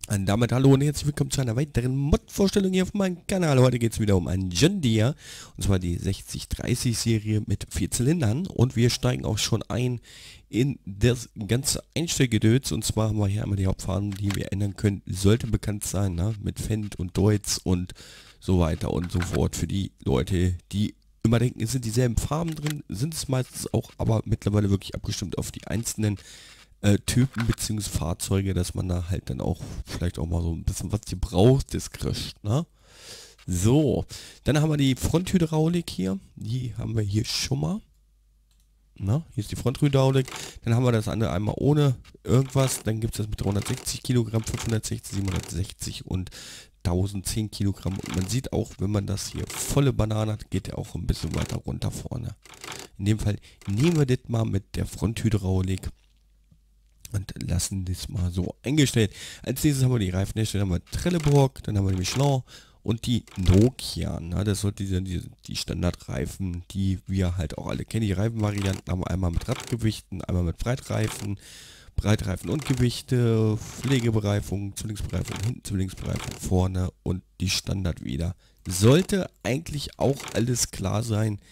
Und damit hallo und herzlich willkommen zu einer weiteren Mod-Vorstellung hier auf meinem Kanal. Heute geht es wieder um einen John Deere, und zwar die 6030 Serie mit 4 Zylindern. Und wir steigen auch schon ein in das ganze Einstellgedöns. Und zwar haben wir hier einmal die Hauptfarben, die wir ändern können. Sollte bekannt sein, ne? Mit Fendt und Deutz und so weiter und so fort. Für die Leute, die immer denken, es sind dieselben Farben drin, sind es meistens auch, aber mittlerweile wirklich abgestimmt auf die einzelnen Typen bzw. Fahrzeuge, dass man da halt dann auch vielleicht auch mal so ein bisschen was braucht, das kriegt, ne? So, dann haben wir die Fronthydraulik hier, die haben wir hier schon mal. Na, hier ist die Fronthydraulik, dann haben wir das andere einmal ohne irgendwas, dann gibt es das mit 360 Kilogramm, 560, 760 und 1010 Kilogramm. Und man sieht auch, wenn man das hier volle Banane hat, geht er auch ein bisschen weiter runter vorne. In dem Fall nehmen wir das mal mit der Fronthydraulik und lassen das mal so eingestellt. Als nächstes haben wir die Reifenhersteller, dann haben wir Trelleborg, dann haben wir die Michelin und die Nokian. Na, das sind die Standardreifen, die wir halt auch alle kennen. Die Reifenvarianten haben wir einmal mit Radgewichten, einmal mit Breitreifen und Gewichte, Pflegebereifung, Zwillingsbereifung, hinten Zwillingsbereifung, vorne und die Standard wieder. Sollte eigentlich auch alles klar sein.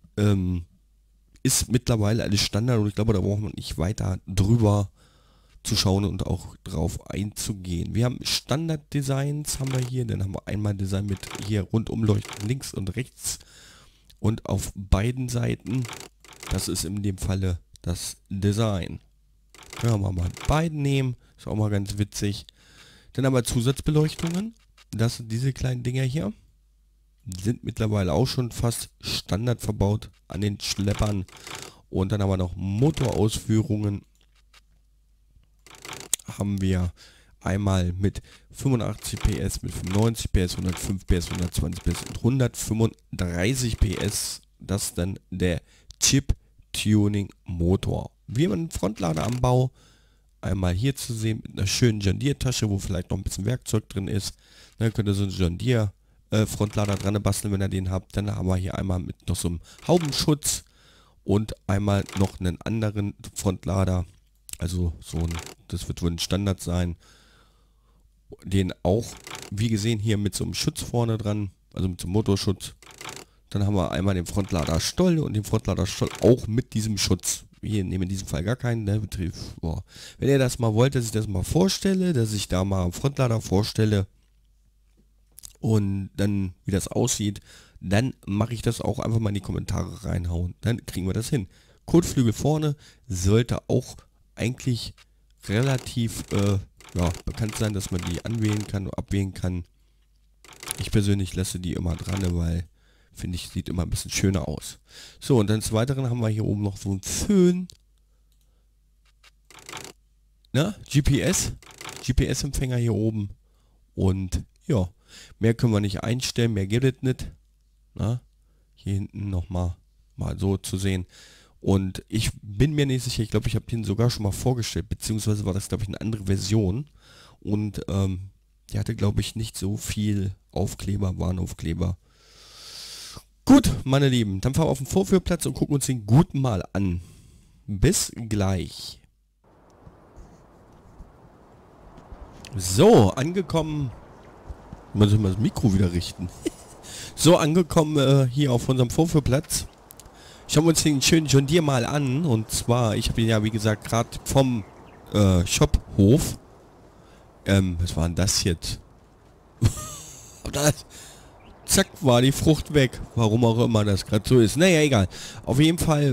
Ist mittlerweile alles Standard und ich glaube, da braucht man nicht weiter drüber zu schauen und auch drauf einzugehen. Wir haben Standard-Designs, haben wir hier, dann haben wir einmal Design mit hier Rundumleuchten links und rechts und auf beiden Seiten. Das ist in dem Falle das Design. Können wir mal beiden nehmen, ist auch mal ganz witzig. Dann haben wir Zusatzbeleuchtungen, das sind diese kleinen Dinger hier. Sind mittlerweile auch schon fast Standard verbaut an den Schleppern. Und dann haben wir noch Motorausführungen. Haben wir einmal mit 85 PS, mit 95 PS, 105 PS, 120 PS und 135 PS. Das ist dann der Chip-Tuning Motor. Wir haben einen Frontlader am Bau. Einmal hier zu sehen mit einer schönen John Deere Tasche, wo vielleicht noch ein bisschen Werkzeug drin ist. Dann könnt ihr so einen John Deere Frontlader dran basteln, wenn ihr den habt. Dann haben wir hier einmal mit noch so einem Haubenschutz und einmal noch einen anderen Frontlader. Also so ein, das wird wohl ein Standard sein. Den auch, wie gesehen, hier mit so einem Schutz vorne dran, also mit so einem Motorschutz. Dann haben wir einmal den Frontlader Stoll und den Frontlader Stoll auch mit diesem Schutz. Wir nehmen in diesem Fall gar keinen, ne? Boah. Wenn ihr das mal wollt, dass ich das mal vorstelle, dass ich da mal einen Frontlader vorstelle, und dann, wie das aussieht, dann mache ich das auch einfach mal in die Kommentare reinhauen. Dann kriegen wir das hin. Kotflügel vorne sollte auch eigentlich relativ ja, bekannt sein, dass man die anwählen kann oder abwählen kann. Ich persönlich lasse die immer dran, weil, finde ich, sieht immer ein bisschen schöner aus. So, und dann des Weiteren haben wir hier oben noch so einen Föhn. Na, GPS-Empfänger hier oben. Und ja, mehr können wir nicht einstellen, mehr gibt es nicht. Na, hier hinten nochmal so zu sehen. Und ich bin mir nicht sicher, ich glaube, ich habe den sogar schon mal vorgestellt, beziehungsweise war das, glaube ich, eine andere Version. Und die hatte, glaube ich, nicht so viel Aufkleber, Warnaufkleber. Gut, meine Lieben, dann fahren wir auf den Vorführplatz und gucken uns den guten mal an. Bis gleich. So, angekommen. Muss ich mal das Mikro wieder richten. So, angekommen hier auf unserem Vorführplatz. Schauen wir uns den schönen John Deere mal an. Und zwar, ich habe ihn ja, wie gesagt, gerade vom Shophof. Was war denn das jetzt? Zack, war die Frucht weg. Warum auch immer das gerade so ist. Naja, egal. Auf jeden Fall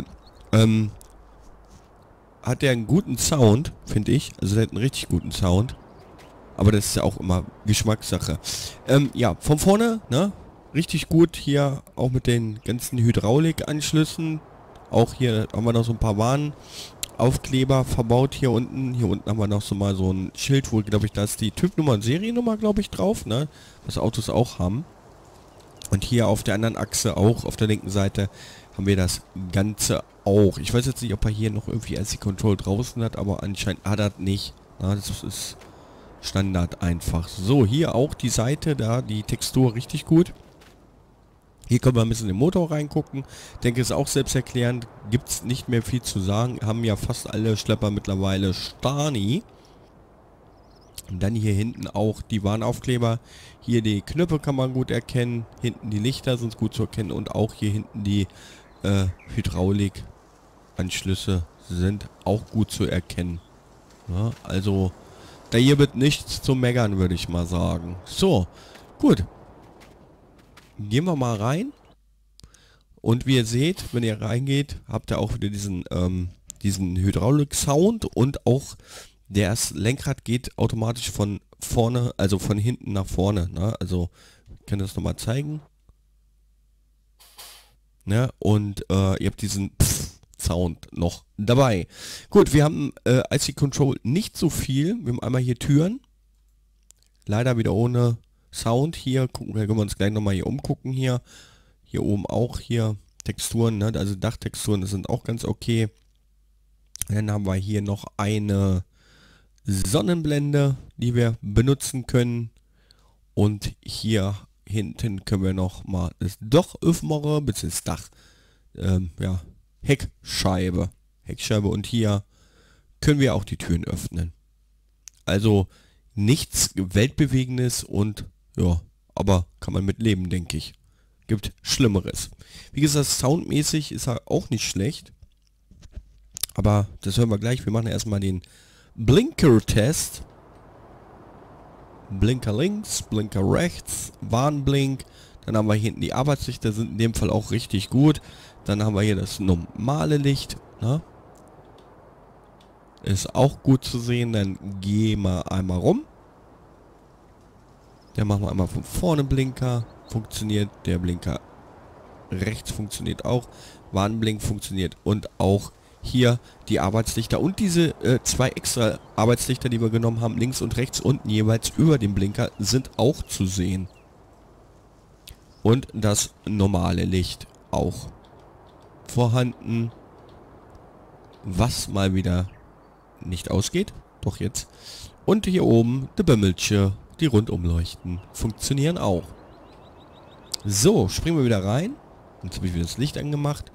hat er einen guten Sound, finde ich. Also der hat einen richtig guten Sound. Aber das ist ja auch immer Geschmackssache. Ja, von vorne, ne? Richtig gut hier, auch mit den ganzen Hydraulikanschlüssen. Auch hier haben wir noch so ein paar Warnaufkleber verbaut hier unten. Hier unten haben wir noch so mal so ein Schild, wo, glaube ich, da ist die Typnummer und Seriennummer, glaube ich, drauf, ne? Was Autos auch haben. Und hier auf der anderen Achse auch, auf der linken Seite, haben wir das Ganze auch. Ich weiß jetzt nicht, ob er hier noch irgendwie IC Control draußen hat, aber anscheinend hat er nicht. Na, das ist Standard einfach. So, hier auch die Seite, da die Textur richtig gut. Hier können wir ein bisschen in den Motor reingucken. Denke, ist auch selbsterklärend. Gibt es nicht mehr viel zu sagen. Haben ja fast alle Schlepper mittlerweile Stani. Und dann hier hinten auch die Warnaufkleber. Hier die Knöpfe kann man gut erkennen. Hinten die Lichter sind gut zu erkennen. Und auch hier hinten die Hydraulikanschlüsse sind auch gut zu erkennen. Ja, also da hier wird nichts zu meckern, würde ich mal sagen. So, gut. Gehen wir mal rein. Und wie ihr seht, wenn ihr reingeht, habt ihr auch wieder diesen Hydraulik-Sound und auch das Lenkrad geht automatisch von vorne, also von hinten nach vorne. Ne? Also, ich kann das nochmal zeigen. Ne? Und ihr habt diesen Sound noch dabei. Gut, wir haben IC Control nicht so viel. Wir haben einmal hier Türen. Leider wieder ohne Sound. Hier gucken, können wir uns gleich nochmal hier umgucken hier. Hier oben auch hier Texturen, ne? Also Dachtexturen sind auch ganz okay. Dann haben wir hier noch eine Sonnenblende, die wir benutzen können. Und hier hinten können wir noch mal das Dach öffnen, bzw. das Dach, ja, Heckscheibe. Und hier können wir auch die Türen öffnen. Also nichts Weltbewegendes und ja, aber kann man mit leben, denke ich. Gibt Schlimmeres. Wie gesagt, soundmäßig ist er auch nicht schlecht. Aber das hören wir gleich. Wir machen erstmal den Blinker-Test. Blinker links, Blinker rechts, Warnblink. Dann haben wir hier hinten die Arbeitslichter, sind in dem Fall auch richtig gut. Dann haben wir hier das normale Licht. Ne? Ist auch gut zu sehen. Dann gehen wir einmal rum. Dann machen wir einmal von vorne Blinker. Funktioniert. Der Blinker rechts funktioniert auch. Warnblink funktioniert. Und auch hier die Arbeitslichter. Und diese zwei extra Arbeitslichter, die wir genommen haben, links und rechts unten jeweils über dem Blinker, sind auch zu sehen. Und das normale Licht auch vorhanden. Was mal wieder nicht ausgeht. Doch jetzt. Und hier oben die Bimmelche, die rundum leuchten, funktionieren auch. So, springen wir wieder rein. Jetzt habe ich wieder das Licht angemacht.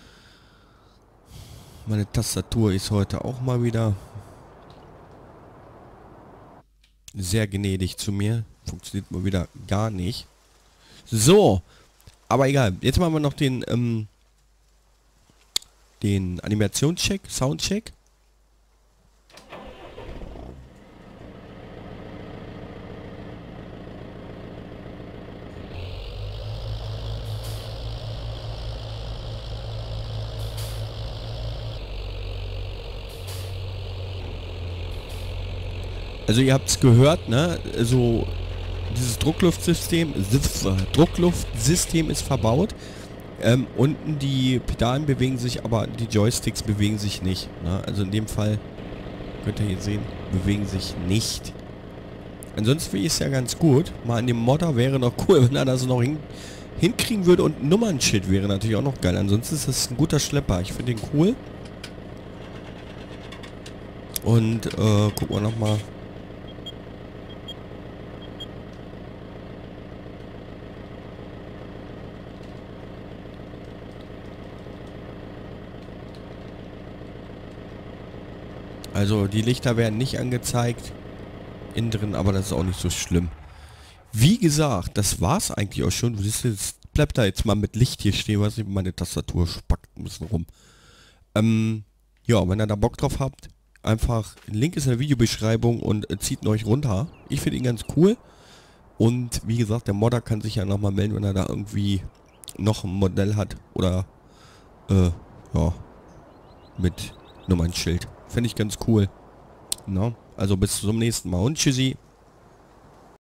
Meine Tastatur ist heute auch mal wieder sehr gnädig zu mir. Funktioniert mal wieder gar nicht. So, aber egal. Jetzt machen wir noch den Animationscheck, Soundcheck. Also ihr habt es gehört, ne? Also dieses Druckluftsystem ist verbaut. Unten die Pedalen bewegen sich, aber die Joysticks bewegen sich nicht. Ne? Also in dem Fall, könnt ihr hier sehen, bewegen sich nicht. Ansonsten finde ich es ja ganz gut. Mal an dem Modder wäre noch cool, wenn er das noch hinkriegen würde und ein Nummernschild wäre natürlich auch noch geil. Ansonsten ist das ein guter Schlepper. Ich finde den cool. Und gucken wir nochmal. Also die Lichter werden nicht angezeigt innen drin, aber das ist auch nicht so schlimm. Wie gesagt, das war's eigentlich auch schon. Jetzt bleibt da jetzt mal mit Licht hier stehen, was ich meine Tastatur spackt ein bisschen rum. Ja, wenn ihr da Bock drauf habt, einfach, Link ist in der Videobeschreibung und zieht ihn euch runter. Ich finde ihn ganz cool. Und wie gesagt, der Modder kann sich ja nochmal melden, wenn er da irgendwie noch ein Modell hat oder ja, mit Nummernschild. Finde ich ganz cool. No? Also bis zum nächsten Mal und tschüssi.